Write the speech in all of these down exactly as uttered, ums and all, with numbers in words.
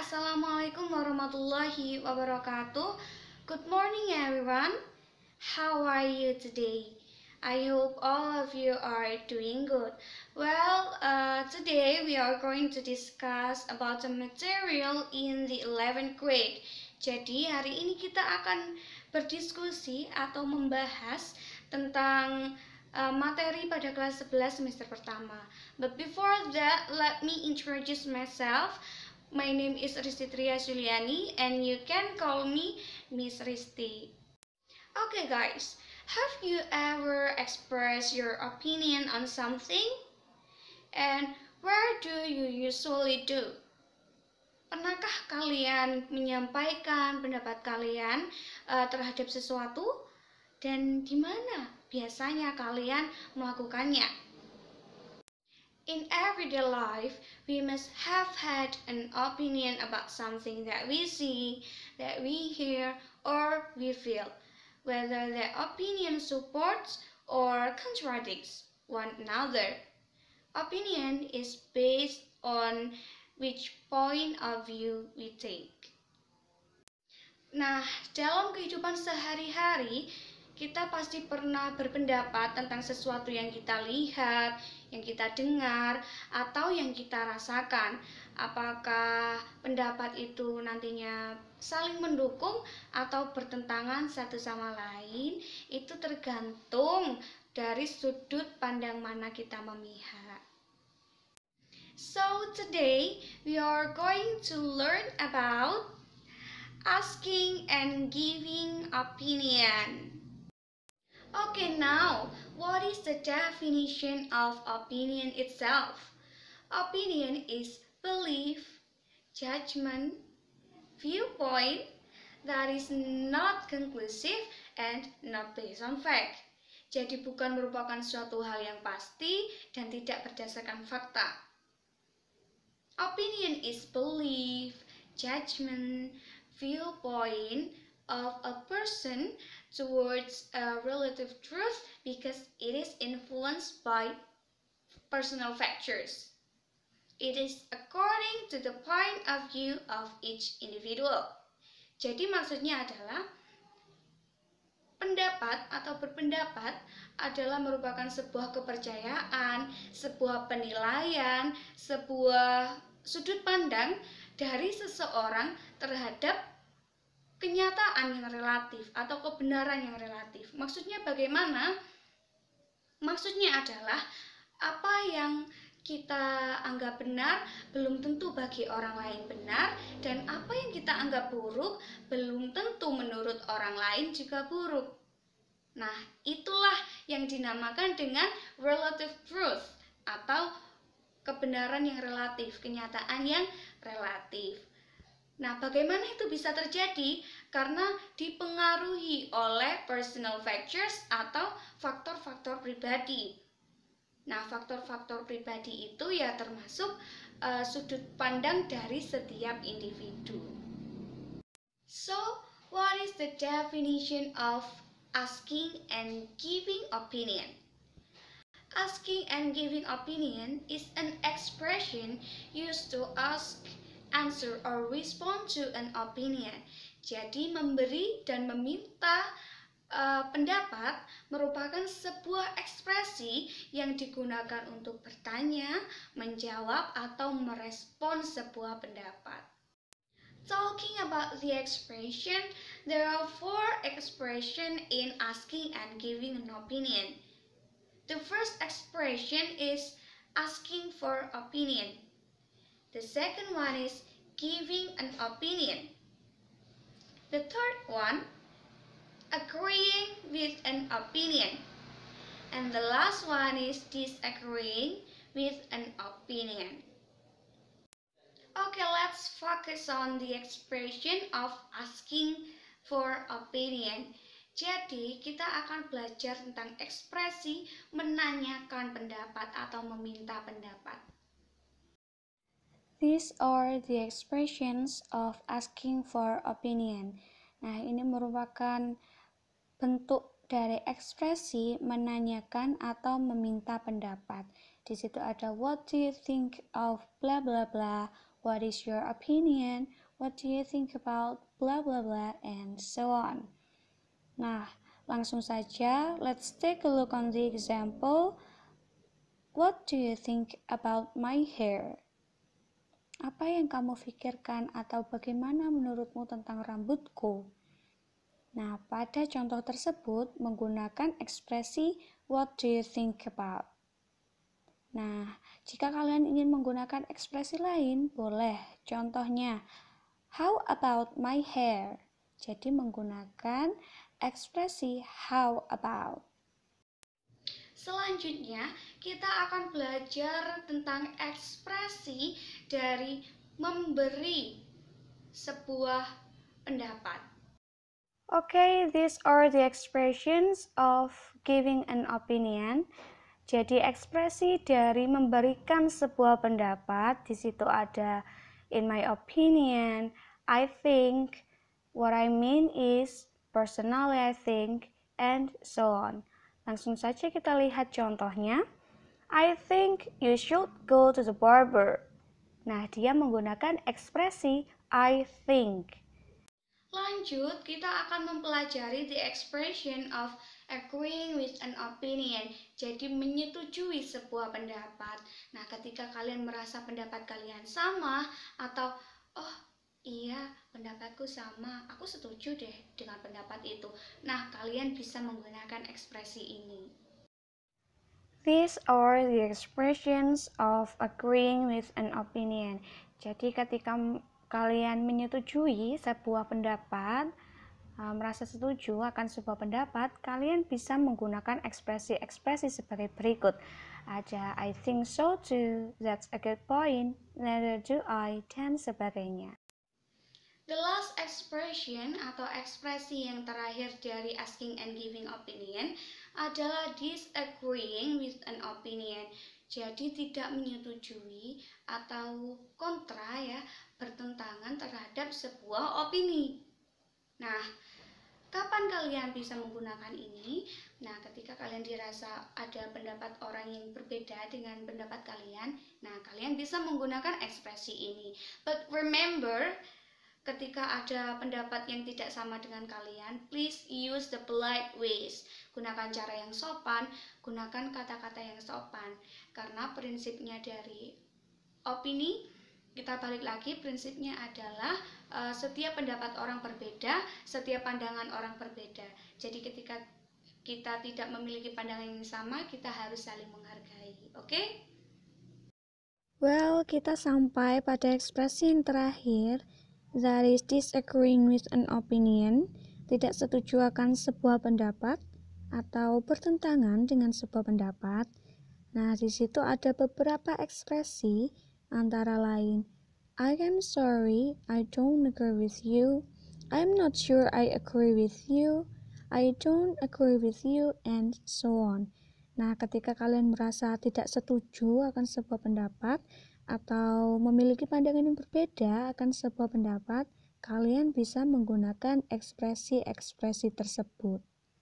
Assalamualaikum warahmatullahi wabarakatuh. Good morning everyone. How are you today? I hope all of you are doing good. Well, uh, today we are going to discuss about the material in the eleventh grade. Jadi hari ini kita akan berdiskusi atau membahas tentang uh, materi pada kelas sebelas semester pertama. But before that, let me introduce myself. My name is Risti Tria Juliani and you can call me Miss Risti. Okay guys, have you ever expressed your opinion on something? And where do you usually do? Pernahkah kalian menyampaikan pendapat kalian uh, terhadap sesuatu? Dan di mana biasanya kalian melakukannya? In everyday life, we must have had an opinion about something that we see, that we hear, or we feel, whether the opinion supports or contradicts one another. Opinion is based on which point of view we take. Nah, dalam kehidupan sehari-hari, kita pasti pernah berpendapat tentang sesuatu yang kita lihat, yang kita dengar, atau yang kita rasakan. Apakah pendapat itu nantinya saling mendukung atau bertentangan satu sama lain, itu tergantung dari sudut pandang mana kita memihak. So today we are going to learn about asking and giving opinion. Okay, now, what is the definition of opinion itself? Opinion is belief, judgment, viewpoint that is not conclusive and not based on fact. Jadi bukan merupakan suatu hal yang pasti dan tidak berdasarkan fakta. Opinion is belief, judgment, viewpoint of a person towards a relative truth because it is influenced by personal factors. It is according to the point of view of each individual. Jadi maksudnya adalah pendapat atau berpendapat adalah merupakan sebuah kepercayaan, sebuah penilaian, sebuah sudut pandang dari seseorang terhadap kenyataan yang relatif atau kebenaran yang relatif. Maksudnya bagaimana? Maksudnya adalah apa yang kita anggap benar belum tentu bagi orang lain benar, dan apa yang kita anggap buruk belum tentu menurut orang lain juga buruk. Nah, itulah yang dinamakan dengan relative truth atau kebenaran yang relatif, kenyataan yang relatif. Nah, bagaimana itu bisa terjadi? Karena dipengaruhi oleh personal factors atau faktor-faktor pribadi. Nah, faktor-faktor pribadi itu ya termasuk uh, sudut pandang dari setiap individu. So, what is the definition of asking and giving opinion? Asking and giving opinion is an expression used to ask, answer or respond to an opinion. Jadi memberi dan meminta uh, pendapat merupakan sebuah ekspresi yang digunakan untuk bertanya, menjawab atau merespon sebuah pendapat. Talking about the expression, there are four expressions in asking and giving an opinion. The first expression is asking for opinion. The second one is giving an opinion. The third one, agreeing with an opinion. And the last one is disagreeing with an opinion. Okay, let's focus on the expression of asking for opinion. Jadi, kita akan belajar tentang ekspresi menanyakan pendapat atau meminta pendapat. These are the expressions of asking for opinion. Nah, ini merupakan bentuk dari ekspresi menanyakan atau meminta pendapat. Di situ ada what do you think of bla bla bla, what is your opinion, what do you think about blah blah blah, and so on. Nah, langsung saja, let's take a look on the example. What do you think about my hair? Apa yang kamu pikirkan atau bagaimana menurutmu tentang rambutku? Nah, pada contoh tersebut menggunakan ekspresi what do you think about. Nah, jika kalian ingin menggunakan ekspresi lain, boleh. Contohnya, how about my hair? Jadi menggunakan ekspresi how about. Selanjutnya, kita akan belajar tentang ekspresi dari memberi sebuah pendapat. Okay, these are the expressions of giving an opinion. Jadi ekspresi dari memberikan sebuah pendapat, di situ ada in my opinion, I think, what I mean is, personally I think, and so on. Langsung saja kita lihat contohnya. I think you should go to the barber. Nah, dia menggunakan ekspresi I think. Lanjut, kita akan mempelajari the expression of agreeing with an opinion. Jadi menyetujui sebuah pendapat. Nah, ketika kalian merasa pendapat kalian sama atau oh iya pendapatku sama, aku setuju deh dengan pendapat itu. Nah, kalian bisa menggunakan ekspresi ini. These are the expressions of agreeing with an opinion. Jadi ketika kalian menyetujui sebuah pendapat, merasa setuju akan sebuah pendapat, kalian bisa menggunakan ekspresi-ekspresi sebagai berikut. Ada I think so too, that's a good point, neither do I, dan sebagainya. The last expression atau ekspresi yang terakhir dari asking and giving opinion adalah disagreeing with an opinion. Jadi tidak menyetujui atau kontra ya, bertentangan terhadap sebuah opini. Nah, kapan kalian bisa menggunakan ini? Nah, ketika kalian dirasa ada pendapat orang yang berbeda dengan pendapat kalian, nah kalian bisa menggunakan ekspresi ini. But remember, ketika ada pendapat yang tidak sama dengan kalian, please use the polite ways. Gunakan cara yang sopan, gunakan kata-kata yang sopan. Karena prinsipnya dari opini, kita balik lagi, prinsipnya adalah uh, setiap pendapat orang berbeda, setiap pandangan orang berbeda. Jadi ketika kita tidak memiliki pandangan yang sama, kita harus saling menghargai. Oke? Okay? Well, kita sampai pada ekspresi yang terakhir, that is disagreeing with an opinion, tidak setuju akan sebuah pendapat atau bertentangan dengan sebuah pendapat. Nah, di situ ada beberapa ekspresi, antara lain I am sorry, I don't agree with you, I'm not sure I agree with you, I don't agree with you, and so on. Nah, ketika kalian merasa tidak setuju akan sebuah pendapat atau memiliki pandangan yang berbeda akan sebuah pendapat, kalian bisa menggunakan ekspresi-ekspresi tersebut.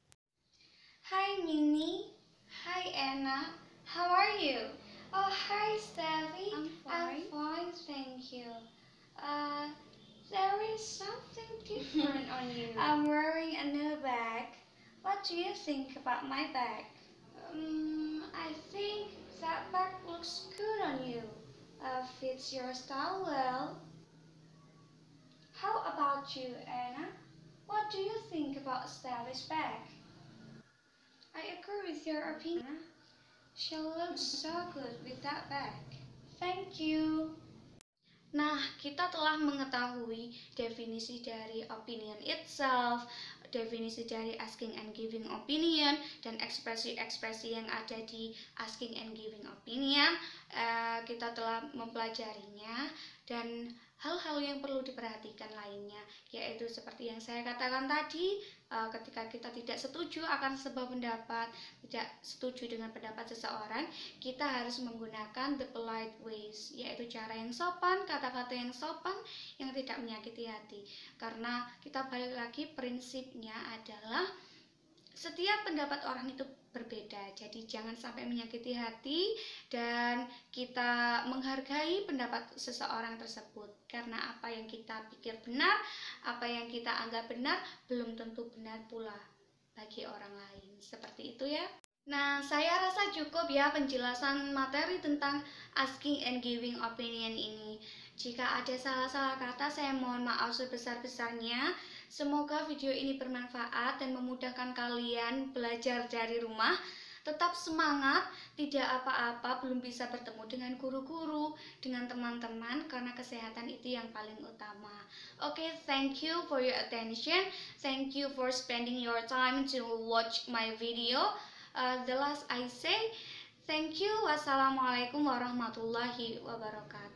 Hi Mini, hi Anna, how are you? Oh, hi Steffi, I'm I'm fine. fine, thank you. Uh, there is something different on you. I'm wearing a new bag. What do you think about my bag? Um, I think that bag looks good on you. Uh, fits your style well. How about you, Anna? What do you think about Steffi's bag? I agree with your opinion. She looks so good with that bag. Thank you. Nah, kita telah mengetahui definisi dari opinion itself, definisi dari asking and giving opinion, dan ekspresi-ekspresi yang ada di asking and giving opinion. Uh, kita telah mempelajarinya, dan hal-hal yang perlu diperhatikan lainnya, yaitu seperti yang saya katakan tadi, uh, ketika kita tidak setuju akan sebuah pendapat, tidak setuju dengan pendapat seseorang, kita harus menggunakan the polite ways, yaitu cara yang sopan, kata-kata yang sopan, yang tidak menyakiti hati. Karena kita balik lagi, prinsipnya adalah setiap pendapat orang itu berbeda, jadi jangan sampai menyakiti hati dan kita menghargai pendapat seseorang tersebut, karena apa yang kita pikir benar, apa yang kita anggap benar belum tentu benar pula bagi orang lain. Seperti itu ya. Nah, saya rasa cukup ya penjelasan materi tentang asking and giving opinion ini. Jika ada salah-salah kata, saya mohon maaf sebesar-besarnya. Semoga video ini bermanfaat dan memudahkan kalian belajar dari rumah. Tetap semangat, tidak apa-apa belum bisa bertemu dengan guru-guru, dengan teman-teman, karena kesehatan itu yang paling utama. Oke, okay, thank you for your attention. Thank you for spending your time to watch my video. Uh, the last I say, thank you. Wassalamualaikum warahmatullahi wabarakatuh.